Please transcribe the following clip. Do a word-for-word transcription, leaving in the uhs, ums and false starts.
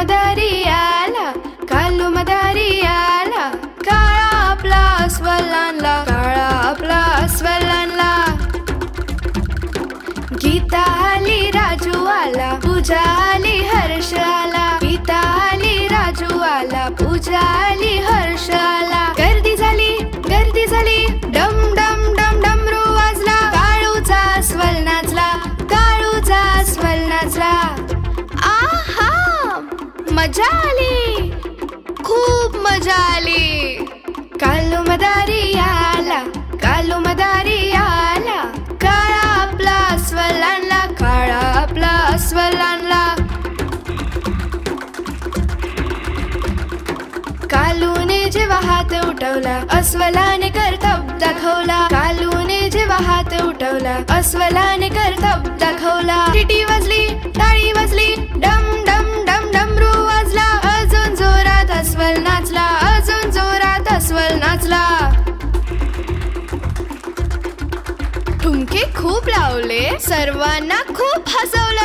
मदारी आला, कालू मदारी आला, काळा आपला अस्वल आणला, काळा आपला अस्वल आणला. गीता आली, राजू आला, पूजा आली, हर्ष आला. गीता आली, राजू आला, पूजा आली, हर्ष आला. गर्दी झाली, गर्दी झाली, डम डम डम डमरू वाजला, काळूचा अस्वल नाचला, काळूचा अस्वल नाचला. आहा, मजा आली, खूप मजा आली. कालू मदारी आला, कालू मदारी आला, काळा आपला अस्वल आणला, काळा आपला अस्वल आणला. कालूने जेव्हा हात उठवला, अस्वलाने करतब दाखवला. कालूने जेव्हा हात उठवला, अस्वलाने करतब दाखवला. टिटी वाजली, टाळी वाजली, डम डम डम डमरू वाजला. अजून जोरात अस्वल नाचला, अजून जोरात अस्वल नाचला. ठुमके खूप लावले, सर्वांना खूप हसवले.